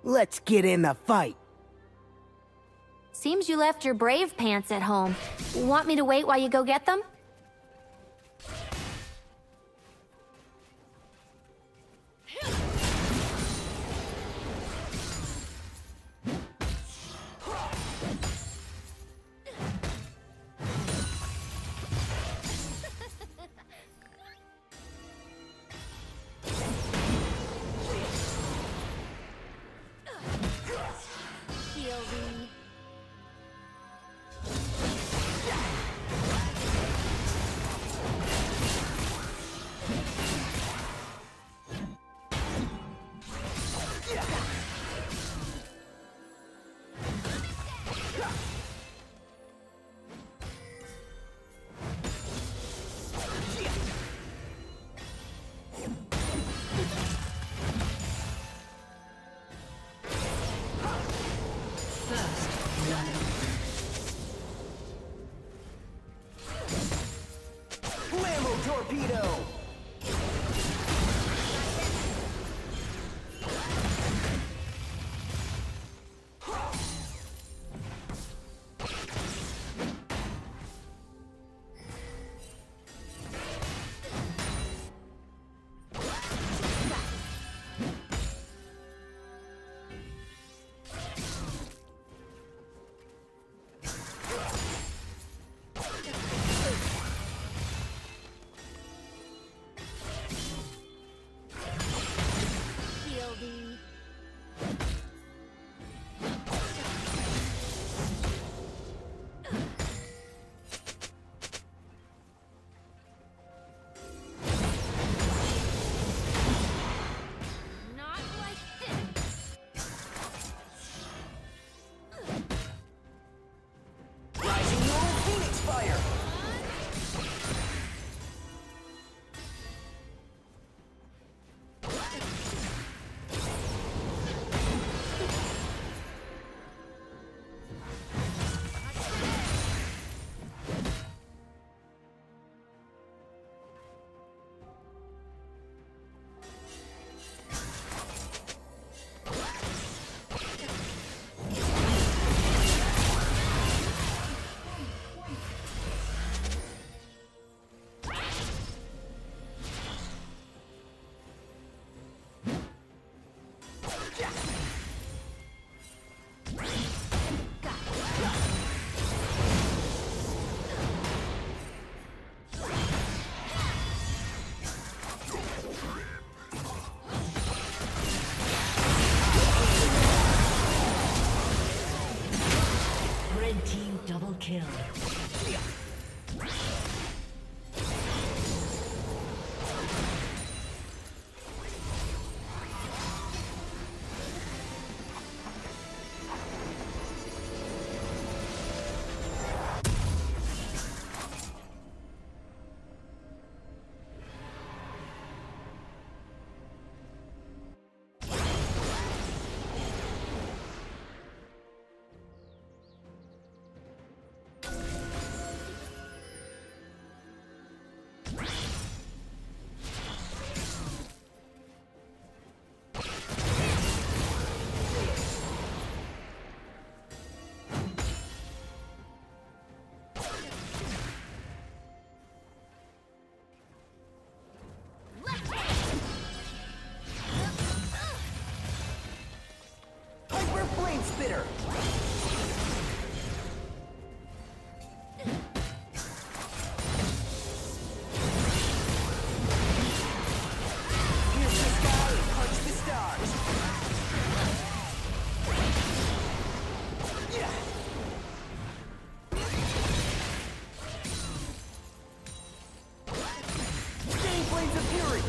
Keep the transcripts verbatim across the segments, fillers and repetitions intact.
Let's get in the fight. Seems you left your brave pants at home. Want me to wait while you go get them? Torpedo! Kill. Spitter! Pierce the sky and punch the stars! Yeah! Stain Flames of Fury!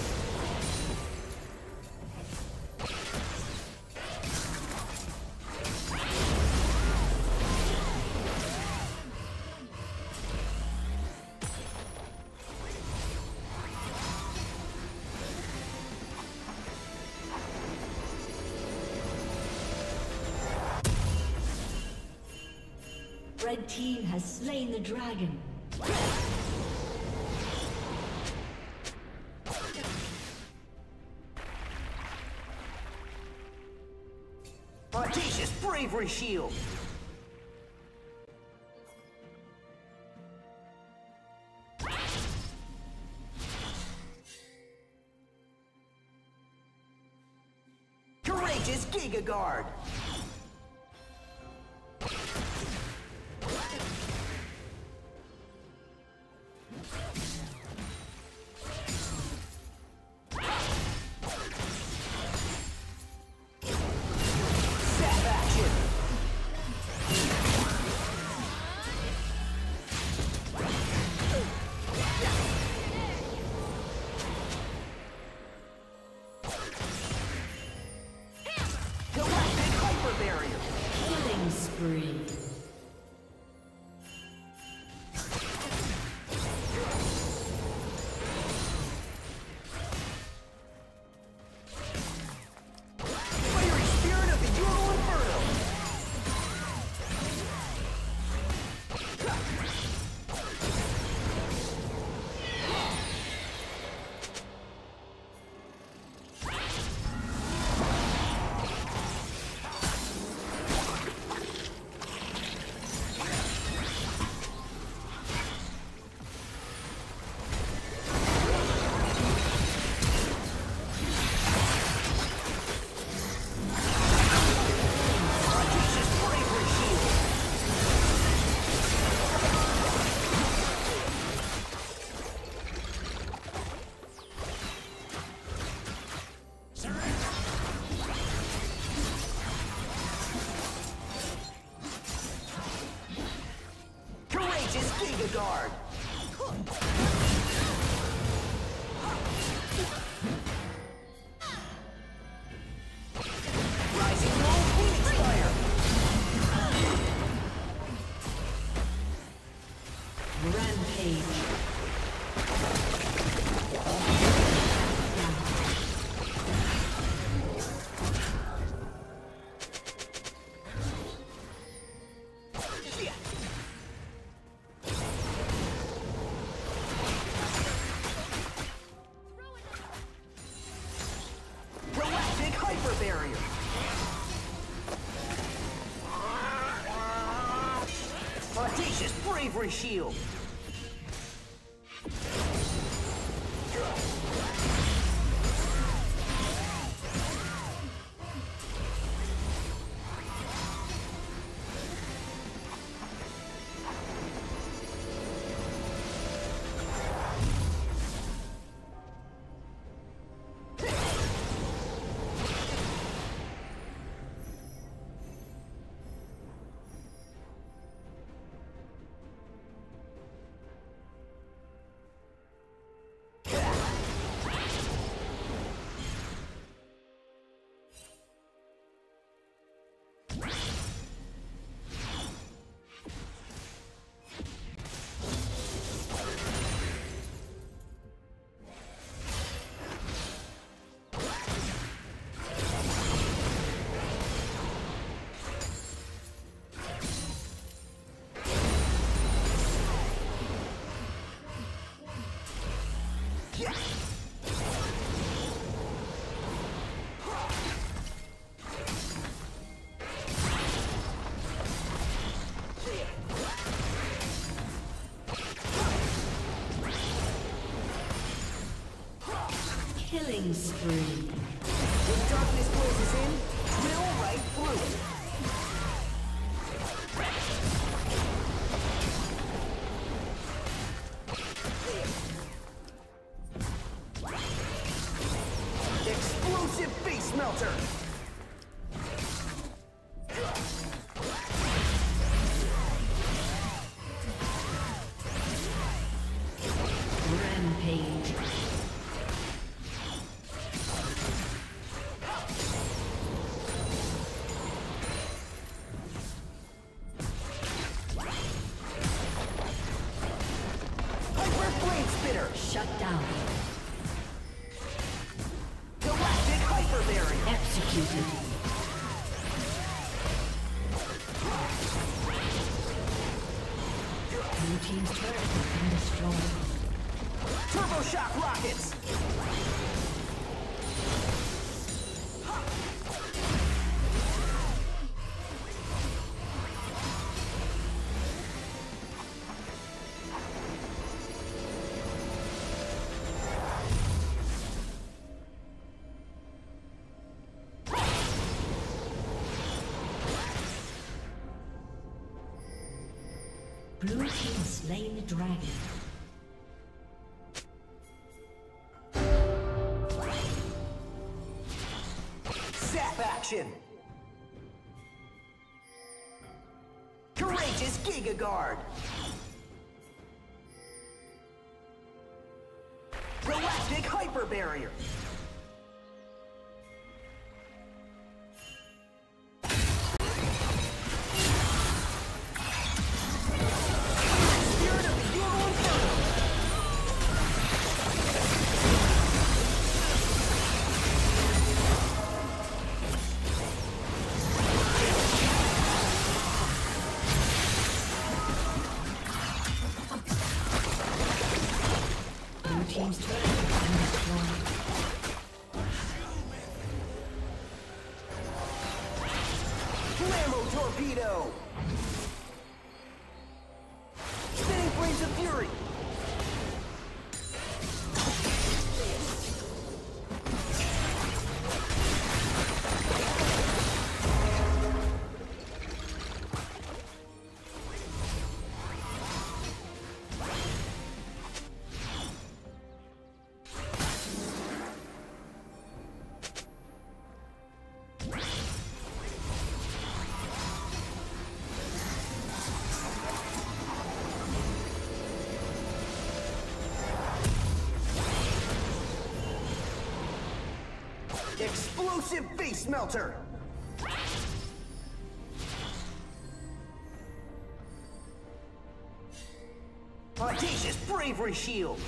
Red team has slain the dragon. Audacious bravery shield. Courageous Giga Guard. Guard. Rising low, Phoenix Fire. Rampage. Audacious bravery shield. Killing spree. When darkness closes in, drill right through it. Explosive face melter. Rampage. Shut down. Galactic Hyper Barrier. Executed. Blue team's turret has been destroyed. Turbo shock rockets. Blue team has slain the dragon. Zap action! Courageous Giga Guard! Galactic Hyper Barrier! Team's turret has been destroyed. Flammo Torpedo! Spinning Flames of Fury! Explosive Face Melter! Audacious Bravery Shield!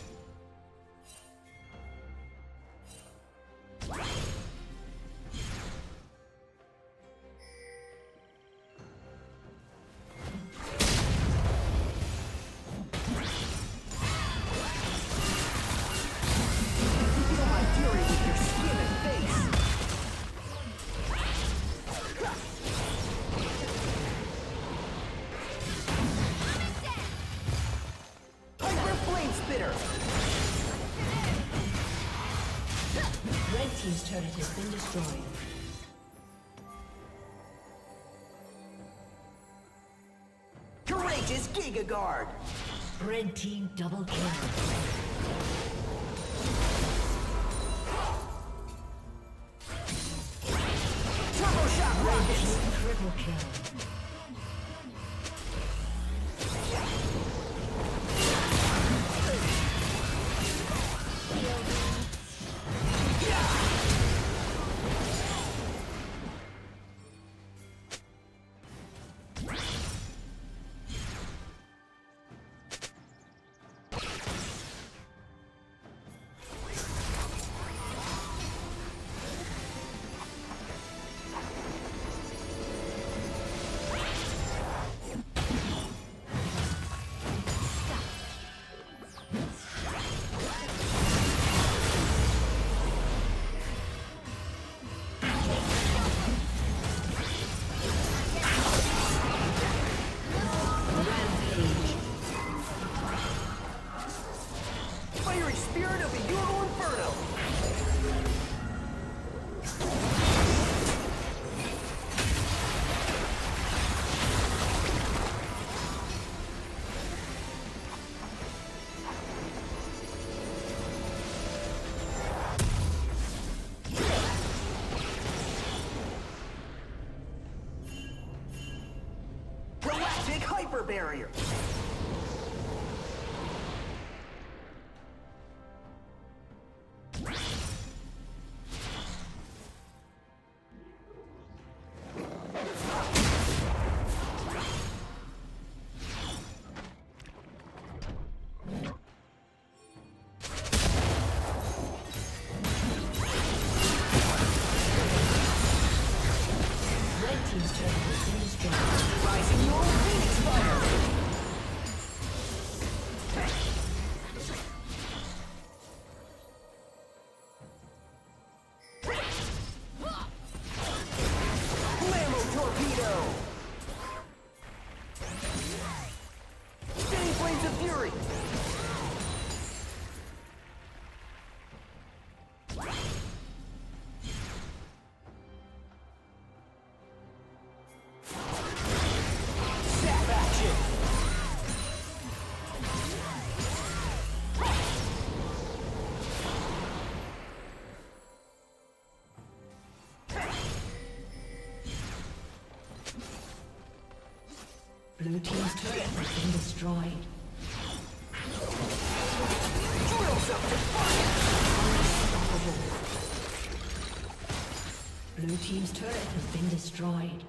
Team's turret has been destroyed. Courageous Giga Guard! Red team double kill. Turbo Shock Rockets! Triple kill. Hyper Barrier! Rising your Phoenix Fire! Flammo Torpedo! Spinning Flames of Fury! Blue team's turret has been destroyed. Drill something fire! Blue team's turret has been destroyed.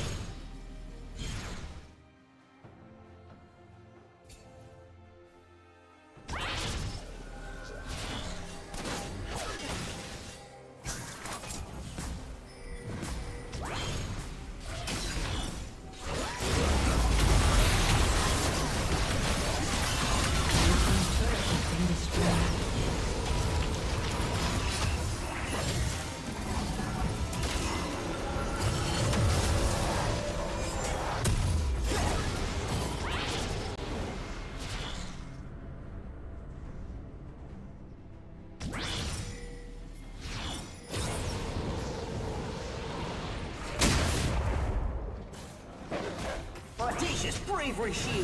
Audacious bravery shield!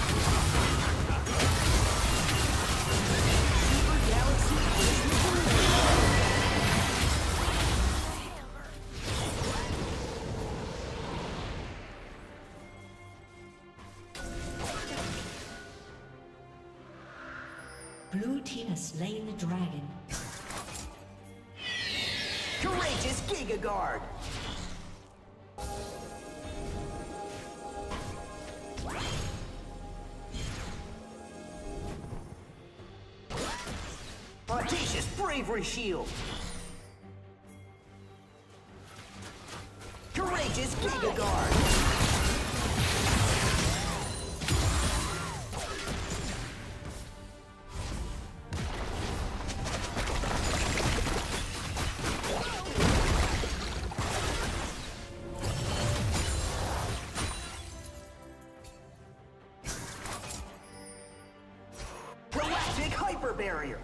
Super Galaxy is Blue team has slain the dragon. Courageous Giga Guard! Audacious bravery shield! Courageous Giga Guard! Galactic Hyper Barrier!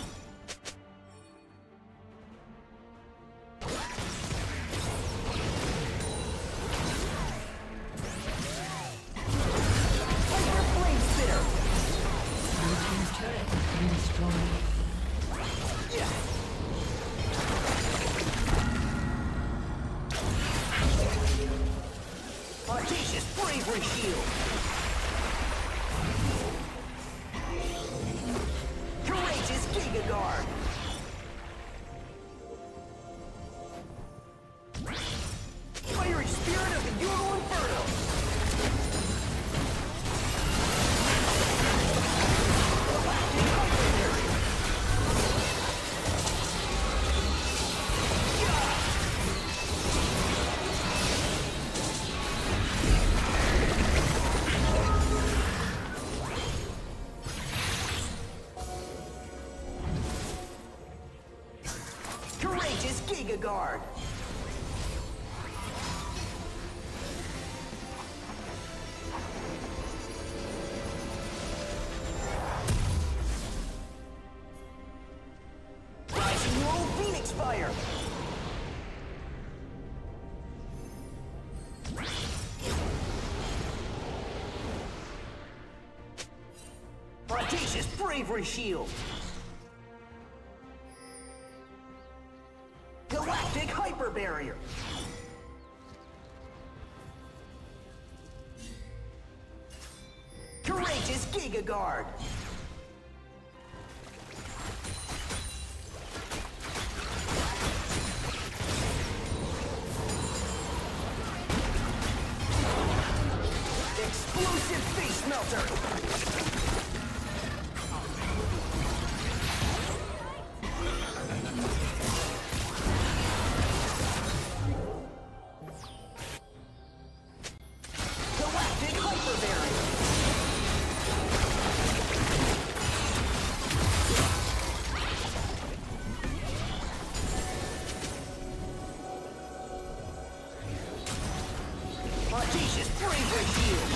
Audacious bravery shield! Courageous Giga Guard! Fiery Spirit of the Euro Inferno! Galactic Hyper Barrier! Courageous Giga Guard! Rising World Phoenix Fire! Audacious bravery shield! Galactic Hyper Barrier! Courageous Giga Guard! Explosive Face Melter! Galactic Hyper Barrier! Audacious bravery shield!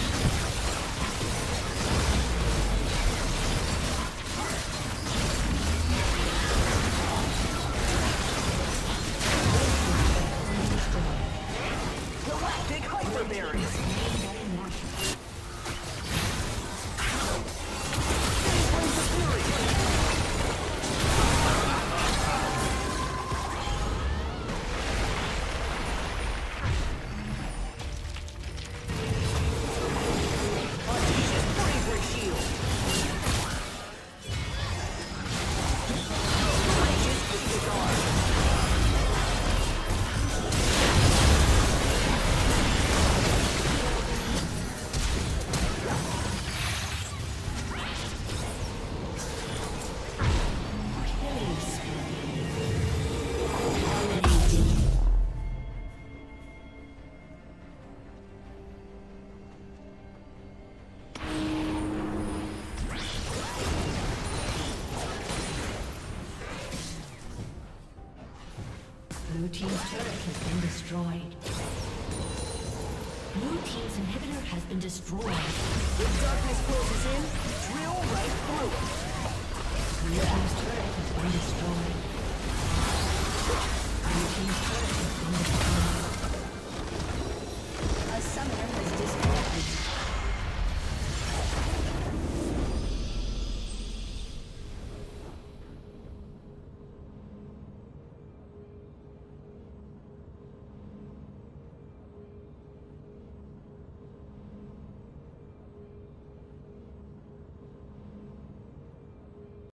Galactic Hyper Barrier! Flames of Fury! Blue team's turret has been destroyed. Blue team's inhibitor has been destroyed. If darkness closes in, drill right through it. Blue team's turret has been destroyed.